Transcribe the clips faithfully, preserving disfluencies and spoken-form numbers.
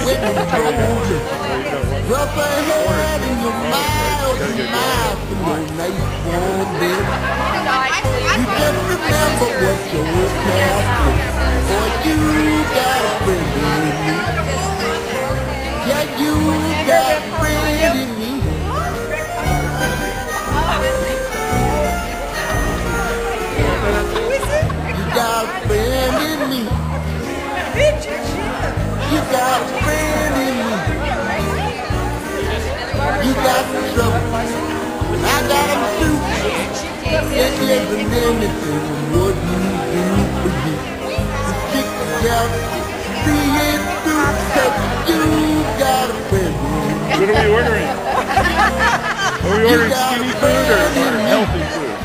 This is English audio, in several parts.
when you roll rough ahead in your miles and miles from your nice warm bed. You just remember what your past was, or you got a friend in me. Yeah, you got a friend in me. You got a friend in me. You got a friend in me. You got some trouble, I got them too. It isn't anything what you do for you. You stick together, see it through, 'cause you got a friend in me. What are we ordering? Are we ordering skinny food or, or healthy food?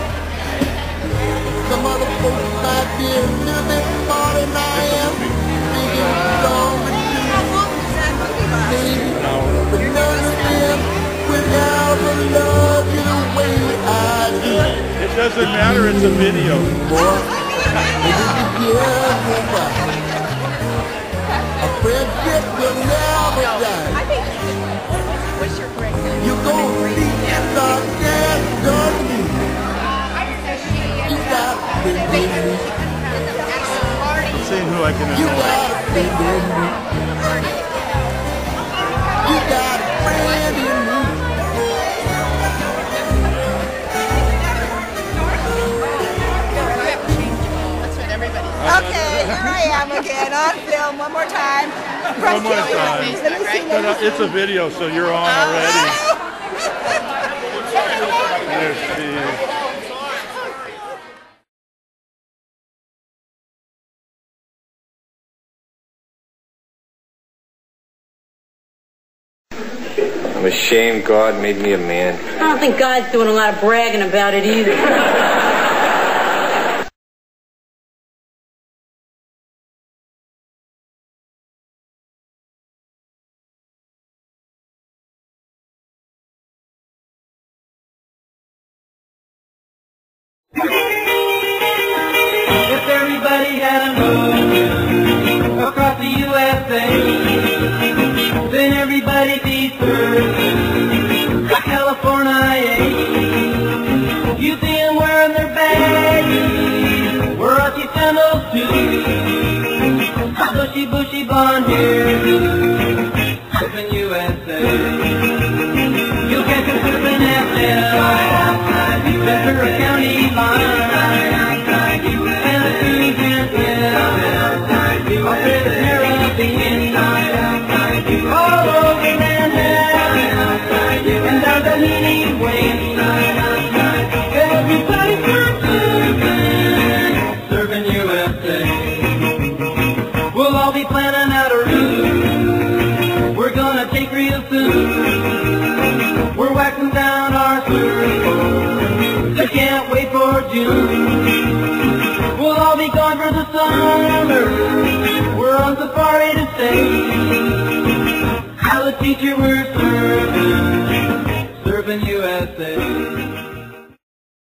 Some other folks might be a little bit smarter than I am. Thinking strong and true. But none of them will ever love you the way I do. It doesn't matter, it's a video. Boy, a friendship will never die. You go see it's our dance done me. You got a friend in me. I'm seeing who I can You got a friend in me. You got a friend in me. Okay, here I am again on film one more time. One more time. Let me see, let me see. It's a video, so you're on already. There's Steve. I'm ashamed God made me a man. I don't think God's doing a lot of bragging about it either. If everybody had a moon across the U S A, then everybody'd be served a California. You see them wearing their baggies, Warachi sandals too, bushy, bushy blonde hair, surfing U S A. You'll catch them surfing at the Ventura County line. All over Manhattan, and down the leading way, everybody surfing, surfing U S A. We'll all be planning out a route we're gonna take real soon. We're waxing down our surfboards, I can't wait for June. We'll all be gone for the summer, we're on safari to stay. I'll teach you we're surfing, surfing U S A.